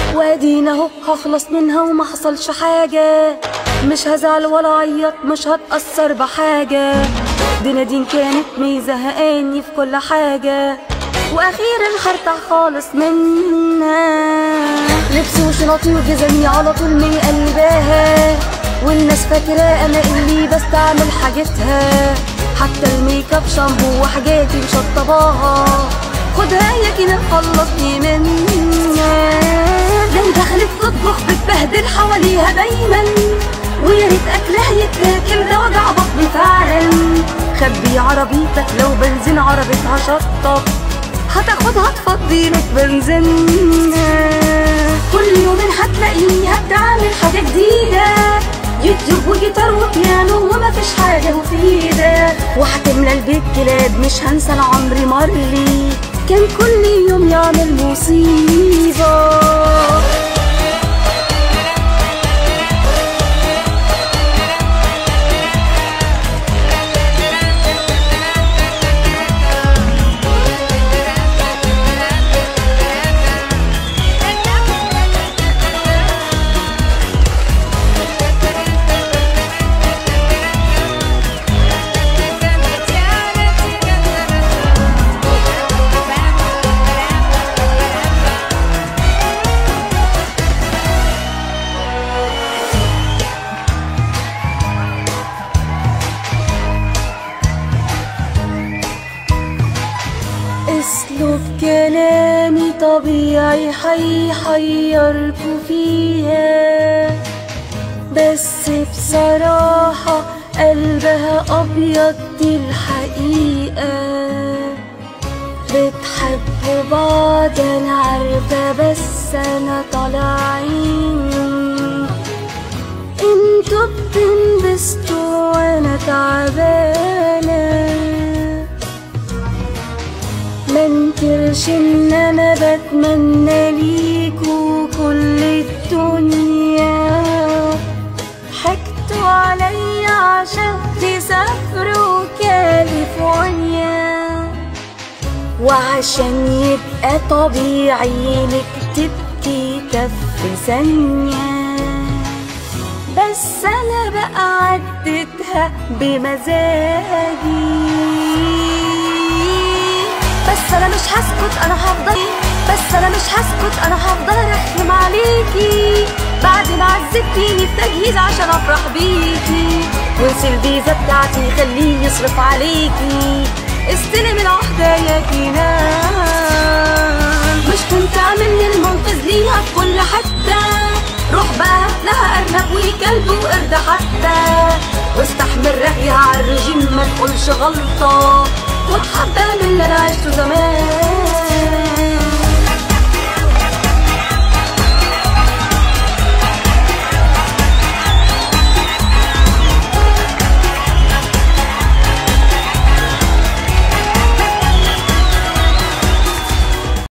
وادينا اهو هخلص منها وما حصلش حاجة، مش هزعل ولا عيط، مش هتأثر بحاجة. دي نادين كانت مزهقاني في كل حاجة، واخيرا هرتاح خالص منها. لبسي وشنطي وجزمي على طول مقلباها، والناس فاكرة انا اللي بستعمل حاجتها. حتى الميك اب شامبو وحاجاتي مشطباها، خدها يا كده خلصني منها. ده دخلت تطبخ بتبهدل حواليها دايما، ويا ريت اكلها يتاكل، ده وجع بطن فعلا. خبي عربيتك لو بنزين عربيتها شطب، هتاخدها تفضي لك بنزينها. كل يوم هتلاقيها بتعمل حاجة جديدة، يوتيوب وجيتار وبيانو ومفيش حاجة مفيدة. وهتملى البيت كلاب، مش هنسى انا عمري مرلي كان كل يوم يعمل مصيبة. اسلوب كلامي طبيعي هيحيركوا فيها، بس بصراحة قلبها أبيض دي الحقيقة. بتحبوا بعض أنا عارفة، بس أنا طالعين انتوا بتنبسطوا وأنا تعبانة. منكرش ان انا بتمنى ليكوا كل الدنيا، حكتوا عليا عشان تسافروا كاليفورنيا. وعشان يبقى طبيعي انك تبكي في ثانية، بس انا بقى عدتها بمزاجي. بس انا مش هسكت، انا هفضل، بس انا مش هسكت، انا هفضل ارخم عليكي. بعد ما عذبتيني في تجهيز عشان افرح بيكي، وانسي الفيزا بتاعتي خليه يصرف عليكي. استلم العهدة يا كنان، مش كنت اعمل المنقذ ليها في كل حتة. روح بقى هاتلها ارنب وكلب وقرد حتى، واستحمل رأيها عالرجيم ما تقولش غلطة، واتحدى من اللي انا عشته زمان.